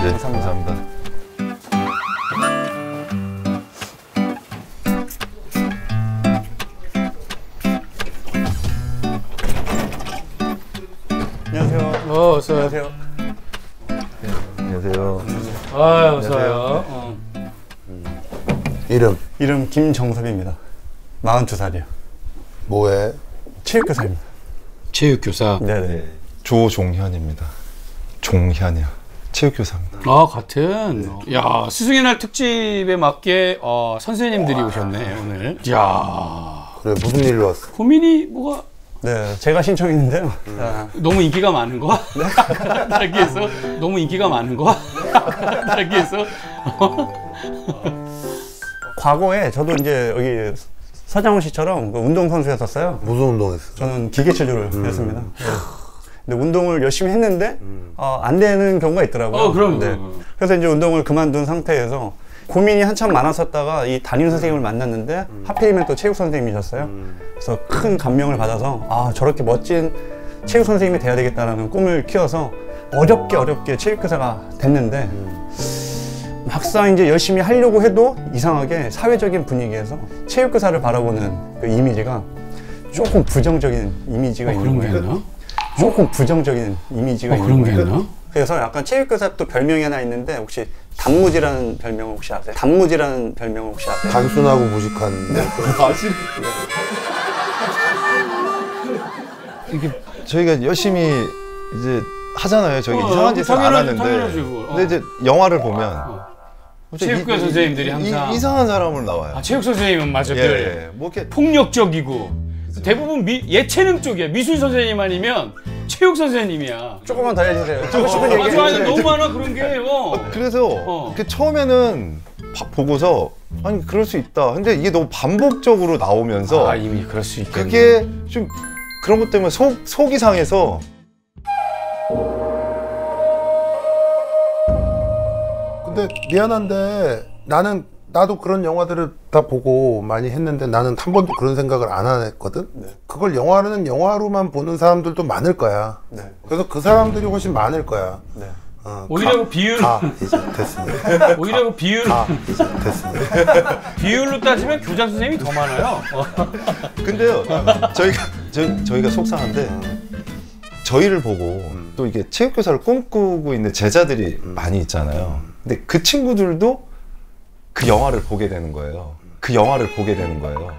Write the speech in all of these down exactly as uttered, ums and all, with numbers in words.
네, 감사합니다. 감사합니다. 안녕하세요. 어, 어서 안녕하세요. 네, 안녕하세요. 아, 어서 와요. 어. 이름? 이름 김정섭입니다. 마흔두 살이요. 뭐해? 체육교사입니다. 체육교사. 네네. 네, 조종현입니다. 종현이요. 체육교사입니다. 아, 같은. 네. 야, 스승의 날 특집에 맞게 어, 선생님들이 오셨네, 오늘. 야. 그래, 무슨 일로 왔어? 고민이 뭐가? 네, 제가 신청했는데요. 음. 아, 너무 인기가 많은 거야? 네. 달기에서 너무 인기가 많은 거야? 달기에서. 과거에 저도 이제 여기 서장훈 씨처럼 그 운동선수였었어요. 무슨 운동했어? 저는 기계체조를 음. 했습니다. 네. 근데 운동을 열심히 했는데 음. 어, 안 되는 경우가 있더라고요. 어, 그럼. 네. 그래서 이제 운동을 그만둔 상태에서 고민이 한참 많았었다가 이 담임 선생님을 만났는데 음. 하필이면 또 체육 선생님이셨어요. 음. 그래서 큰 감명을 받아서 아, 저렇게 멋진 체육 선생님이 돼야 되겠다라는 꿈을 키워서 어렵게 어렵게 체육교사가 됐는데 음. 막상 이제 열심히 하려고 해도 이상하게 사회적인 분위기에서 체육교사를 바라보는 그 이미지가 조금 부정적인 이미지가 어, 있는 거예요. 있나? 조금 부정적인 이미지가 어, 있는 그런 거예요. 게 있나? 그래서 약간 체육교사 또 별명이 하나 있는데 혹시 단무지라는 별명을 혹시 아세요? 단무지라는 별명을 혹시 아세요? 단순하고 무식한. 네. 아시는 이게 저희가 열심히 이제 하잖아요. 저희 어, 이상한 짓을 안 하는데. 어. 근데 이제 영화를 보면 어. 체육교 선생님들이 항상 이, 이상한 사람으로 나와요. 아, 체육 선생님은 맞아. 예, 예. 뭐 이렇게 폭력적이고 그렇죠. 대부분 미, 예체능 쪽이야. 미술 선생님 아니면 체육 선생님이야. 조금만 더 해주세요. 하고 싶은 얘기 해주세요. 아니, 너무 많아 그런 게. 어. 그래서 어. 처음에는 보고서 아니 그럴 수 있다. 근데 이게 너무 반복적으로 나오면서 아, 이미 그럴 수 있겠네. 그게 좀 그런 것 때문에 속, 속이 상해서 근데 미안한데 나는 나도 그런 영화들을 다 보고 많이 했는데 나는 한 번도 그런 생각을 안 했거든. 네. 그걸 영화는 영화로만 보는 사람들도 많을 거야. 네. 그래서 그 사람들이 훨씬 많을 거야. 네. 어, 오히려 그 비율 아 이제 됐습니다. 오히려 그 비율 아 이제 됐습니다. 비율로 따지면 교장 선생님이 더 많아요. 근데요 저희가 저, 저희가 속상한데 저희를 보고 음. 또 이게 체육교사를 꿈꾸고 있는 제자들이 음. 많이 있잖아요. 근데 그 친구들도 그 영화를 보게 되는 거예요. 그 영화를 보게 되는 거예요.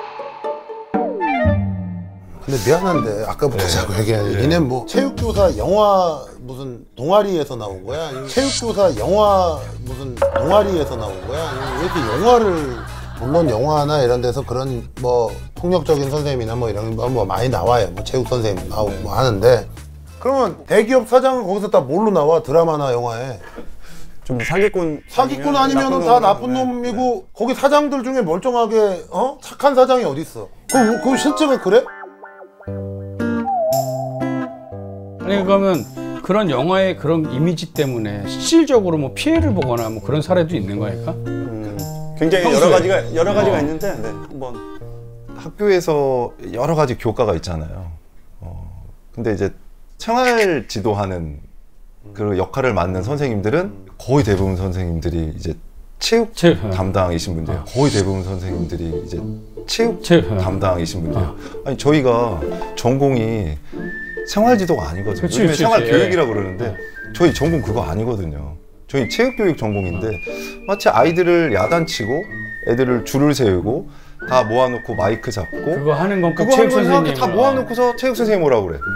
근데 미안한데 아까부터 네. 자꾸 얘기하는 네. 니네 뭐 체육교사 영화 무슨 동아리에서 나온 거야? 아니면 체육교사 영화 무슨 동아리에서 나온 거야? 아니면 왜 이렇게 영화를 물론 영화나 이런 데서 그런 뭐 폭력적인 선생님이나 뭐 이런 거 뭐 많이 나와요. 뭐 체육 선생님 나오고 뭐 하는데 그러면 대기업 사장은 거기서 다 뭘로 나와? 드라마나 영화에 좀 사기꾼 사기꾼 아니면은 다 나쁜 네. 놈이고 네. 거기 사장들 중에 멀쩡하게 어? 착한 사장이 어디 있어? 그, 그 실제로 그래? 아니 그러면 그런 영화의 그런 이미지 때문에 실질적으로 뭐 피해를 보거나 뭐 그런 사례도 있는 거니까? 음, 굉장히 평소에. 여러 가지가 여러 가지가 어. 있는데 네, 한번 학교에서 여러 가지 교과가 있잖아요. 어, 근데 이제 생활 지도하는 그 역할을 맡는 선생님들은 거의 대부분 선생님들이 이제 체육, 체육. 담당이신 분들이에요. 거의 대부분 선생님들이 이제 체육, 체육. 담당이신 분들이에요. 아니 저희가 전공이 생활지도가 아니거든요. 그치, 요즘에 그치, 생활교육이라고 그러는데 저희 전공 그거 아니거든요. 저희 체육교육 전공인데 마치 아이들을 야단치고 애들을 줄을 세우고 다 모아놓고 마이크 잡고 그거 하는 건 그거 체육 선생님 다 모아놓고서 체육 선생님 오라고 그래.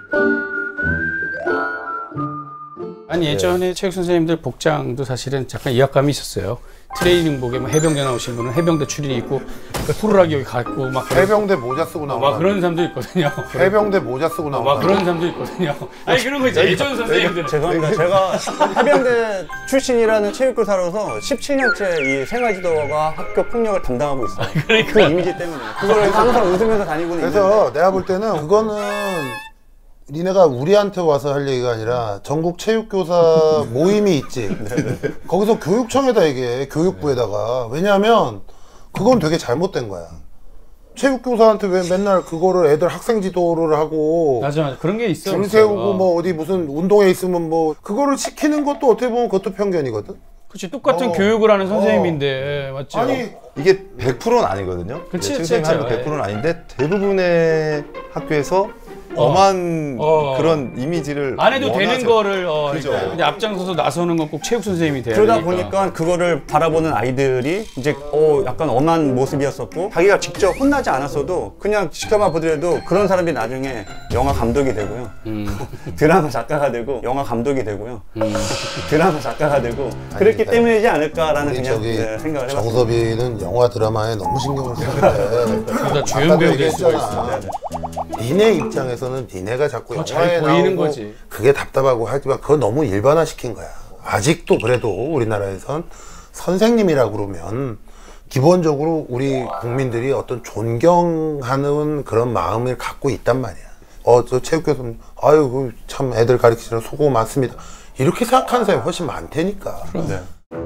아니 예전에 네. 체육 선생님들 복장도 사실은 약간 위압감이 있었어요. 트레이닝복에 뭐 해병대 나오신 분은 해병대 추리닝 입고 후루라기 여기 갖고 막 해병대 모자 쓰고 나오고 막 그런 사람도 있거든요. 해병대 모자 쓰고 나오고 막 그런 사람도 있거든요. 아니 그런 거 있죠. 예전 선생님들. 죄송합니다. 제가 해병대 출신이라는 체육교사로서 십칠 년째 이 생활지도와 학교 폭력을 담당하고 있어요. 아, 그러니까. 그 이미지 때문에. 그걸 항상 웃으면서 다니고는 그래서 있는데. 내가 볼 때는 그거는 니네가 우리한테 와서 할 얘기가 아니라 전국 체육교사 모임이 있지. 거기서 교육청에다 얘기해. 교육부에다가. 왜냐하면 그건 되게 잘못된 거야. 체육교사한테 왜 맨날 그거를 애들 학생 지도를 하고 맞아 맞아 그런 게 있어. 줄 세우고 어. 뭐 어디 무슨 운동회 있으면 뭐 그거를 시키는 것도 어떻게 보면 그것도 편견이거든. 그렇지 똑같은 어. 교육을 하는 선생님인데 어. 맞죠? 아니 이게 백 퍼센트는 아니거든요. 그치, 선생님 하는 거 백 퍼센트는 아닌데 대부분의 학교에서 어. 엄한 어. 그런 이미지를 안 해도 원하죠. 되는 거를 어, 그죠. 그러니까 근데 앞장서서 나서는 건 꼭 체육 선생님이 돼야 그러다 되니까. 보니까 그거를 바라보는 아이들이 이제 어 약간 엄한 모습이었었고 자기가 직접 혼나지 않았어도 그냥 지켜봐 보더라도 그런 사람이 나중에 영화 감독이 되고요. 음. 드라마 작가가 되고 영화 감독이 되고요. 음. 드라마 작가가 되고 그랬기 아니, 때문이지 않을까라는 우리 그냥 저기 네, 생각을 해봤습니다. 정섭이는 영화 드라마에 너무 신경을 쓰는데 그러다 주연 배우 될 수가 있어. 니네 입장에서는 니네가 자꾸 더 잘 영화에 보이는 나오고 거지. 그게 답답하고 하지만 그거 너무 일반화시킨 거야. 아직도 그래도 우리나라에선 선생님이라고 그러면 기본적으로 우리 국민들이 어떤 존경하는 그런 마음을 갖고 있단 말이야. 어, 저 체육교사님, 아유, 참 애들 가르치느라 수고 많습니다. 이렇게 생각하는 사람이 훨씬 많다니까. 네.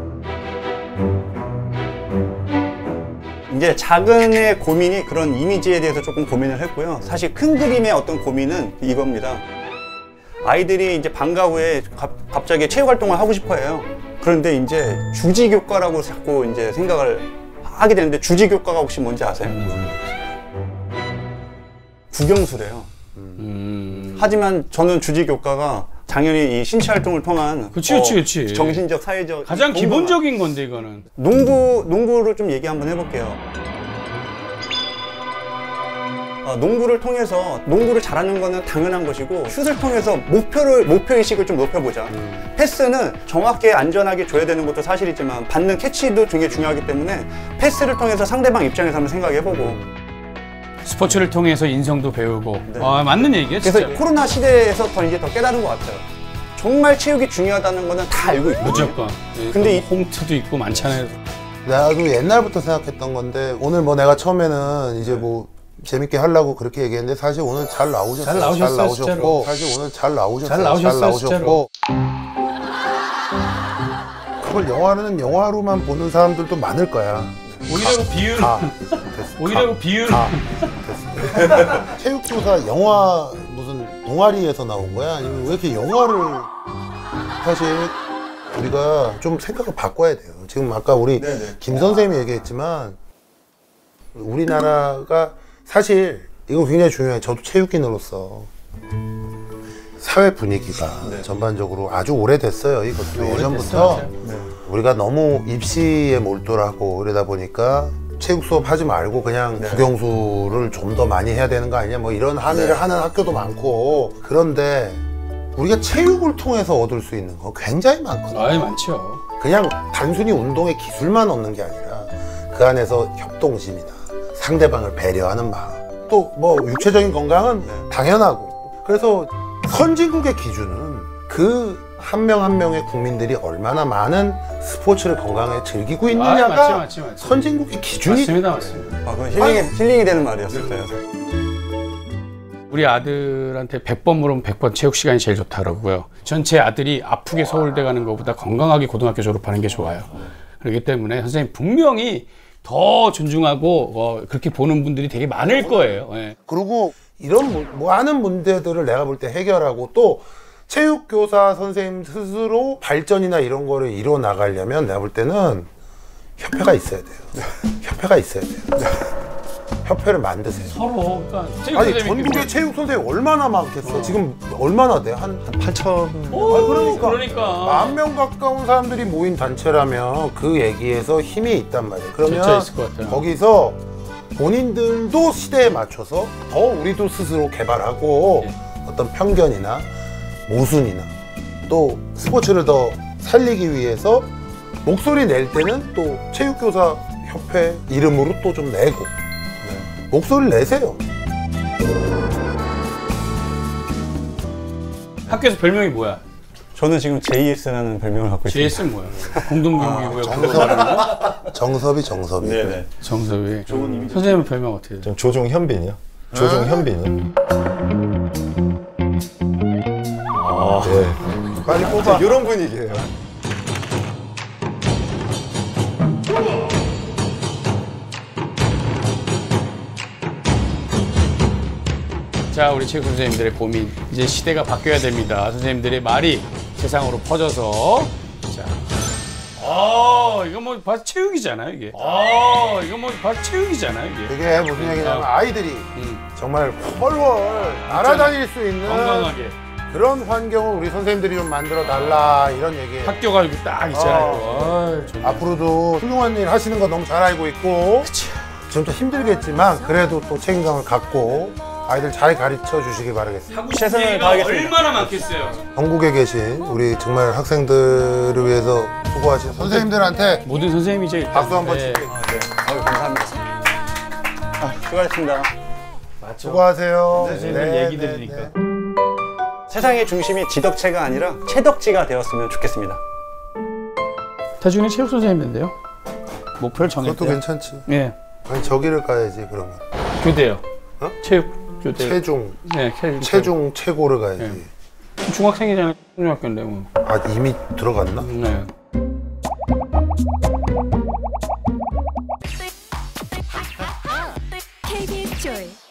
이제 작은의 고민이 그런 이미지에 대해서 조금 고민을 했고요. 사실 큰 그림의 어떤 고민은 이겁니다. 아이들이 이제 방과 후에 갑, 갑자기 체육 활동을 하고 싶어 해요. 그런데 이제 주지교과라고 자꾸 이제 생각을 하게 되는데 주지교과가 혹시 뭔지 아세요? 국영수래요. 음. 하지만 저는 주지교과가 당연히 이 신체 활동을 통한 그치, 그치, 그치. 정신적, 사회적 가장 공부가- 기본적인 건데 이거는. 농구, 농구를 좀 얘기 한번 해볼게요. 어, 농구를 통해서 농구를 잘하는 거는 당연한 것이고 슛을 통해서 목표를 목표의식을 좀 높여보자. 음. 패스는 정확하게 안전하게 줘야 되는 것도 사실이지만 받는 캐치도 되게 중요하기 때문에 패스를 통해서 상대방 입장에서 한번 생각해보고 스포츠를 통해서 인성도 배우고. 네. 아 맞는 얘기예요. 그래서 진짜. 코로나 시대에서 더 이제 더 깨달은 것 같아요. 정말 체육이 중요하다는 거는 다 알고 있거든요. 무조건. 네, 근데 이- 홈트도 있고 많잖아요. 나도 옛날부터 생각했던 건데 오늘 뭐 내가 처음에는 이제 뭐 재밌게 하려고 그렇게 얘기했는데 사실 오늘 잘 나오셨어요. 잘 나오셨어요, 나오셨고 진짜로. 사실 오늘 잘 나오셨어요. 잘 나오셨어요, 진짜로. 그걸 영화는 영화로만 보는 사람들도 많을 거야. 오히려 비율. 가. 오히려 비율. 가. 됐어. 체육교사 영화 무슨 동아리에서 나온 거야? 아니면 왜 이렇게 영화를 사실 우리가 좀 생각을 바꿔야 돼요. 지금 아까 우리 네네. 김 선생님이 얘기했지만 우리나라가 사실 이거 굉장히 중요해요. 저도 체육인으로서 사회 분위기가 네. 전반적으로 아주 오래됐어요. 이것도 오래됐어요, 예전부터 진짜. 네. 우리가 너무 입시에 몰두하고 그러다 보니까 체육 수업 하지 말고 그냥 네. 국영수를 좀 더 많이 해야 되는 거 아니냐 뭐 이런 항의를 네. 하는 학교도 많고 그런데 우리가 체육을 통해서 얻을 수 있는 거 굉장히 많거든요. 아예 많죠. 그냥 단순히 운동의 기술만 얻는 게 아니라 그 안에서 협동심이나 상대방을 배려하는 마음 또 뭐 육체적인 건강은 네. 당연하고 그래서 선진국의 기준은 그 한 명 한 명의 국민들이 얼마나 많은 스포츠를 건강하게 즐기고 아, 있느냐가 맞지, 맞지, 맞지. 선진국의 기준이 맞습니다, 맞습니다. 아, 그건 힐링이, 힐링이 되는 말이었어요. 우리 아들한테 백 번 물으면 백 번 체육 시간이 제일 좋다라고요. 전체 아들이 아프게 서울대 가는 것보다 건강하게 고등학교 졸업하는 게 좋아요. 그렇기 때문에 선생님 분명히 더 존중하고 어, 그렇게 보는 분들이 되게 많을 거예요. 예. 그리고 이런 뭐, 뭐 하는 문제들을 내가 볼 때 해결하고 또 체육교사 선생님 스스로 발전이나 이런 거를 이뤄 나가려면 내가 볼 때는 협회가 있어야 돼요. 협회가 있어야 돼요. 협회를 만드세요. 서로 그러니까 체육 아니 선생님이 전국에 체육 선생님 얼마나 많겠어? 지금 얼마나 돼? 한 팔천. 오, 아, 그러니까. 그러니까. 만 명 가까운 사람들이 모인 단체라면 그 얘기에서 힘이 있단 말이에요. 그러면 진짜 있을 것 같아요. 거기서 본인들도 시대에 맞춰서 더 우리도 스스로 개발하고 예. 어떤 편견이나 모순이나 또 스포츠를 더 살리기 위해서 목소리 낼 때는 또 체육교사 협회 이름으로 또 좀 내고 목소리를 내세요. 학교에서 별명이 뭐야? 저는 지금 제이에스라는 별명을 갖고 있습니다. 제이에스는 뭐야? 공동경기고요. 정섭, 정섭이 정섭이. 네네. 정섭이. 선생님 별명 어떻게 돼요? 좀 조종현빈이요. 조종현빈이요. 아, 네. 빨리 뽑아. 이런 분위기예요. 자, 우리 체육 선생님들의 고민. 이제 시대가 바뀌어야 됩니다. 선생님들의 말이 세상으로 퍼져서. 자. 아, 이거 뭐 봐서 체육이잖아요, 이게. 아, 이거 뭐 봐서 체육이잖아요, 이게. 이게 무슨 얘기냐면 아이들이 음. 정말 훨훨 날아다닐 수 있는 건강하게. 그런 환경을 우리 선생님들이 좀 만들어 달라 이런 얘기예요. 학교가 여기 딱 있잖아요. 어. 아유, 좋네. 앞으로도 훌륭한 일 하시는 거 너무 잘 알고 있고 그치. 좀 더 힘들겠지만 그래도 또 책임감을 갖고 아이들 잘 가르쳐 주시기 바라겠습니다. 하고 최선을 싶은 얘기가 다하겠습니다. 얼마나 많겠어요. 전국에 계신 우리 정말 학생들을 위해서 수고하신 선생님들한테 모든 선생님이 이제 박수 한번 네. 칠게요. 아, 네. 아유, 감사합니다. 아, 수고하셨습니다. 수고하세요. 선생님들 네, 얘기 네, 들으니까. 네. 세상의 중심이 지덕체가 아니라 체덕지가 되었으면 좋겠습니다. 태준이 체육 선생님인데요. 목표를 그것도 정했대요. 괜찮지. 예, 아니 저기를 가야지 그러면. 교대요. 어? 체육 교대. 체중, 네, 체중. 체중 최고를 가야지. 네. 중학생이잖아요. 중학교인데 뭐. 아 이미 들어갔나? 네. 케이비에스 조이